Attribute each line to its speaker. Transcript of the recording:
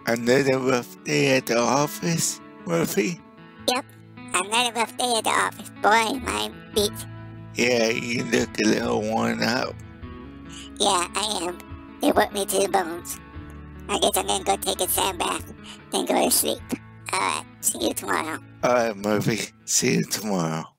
Speaker 1: Another rough day at the office, Murphy?
Speaker 2: Yep, another rough day at the office. Boy, my beat.
Speaker 1: Yeah, you look a little worn out.
Speaker 2: Yeah, I am. They worked me to the bones. I guess I'm gonna go take a sand bath, then go to sleep. Alright, see you tomorrow.
Speaker 1: Alright, Murphy. See you tomorrow.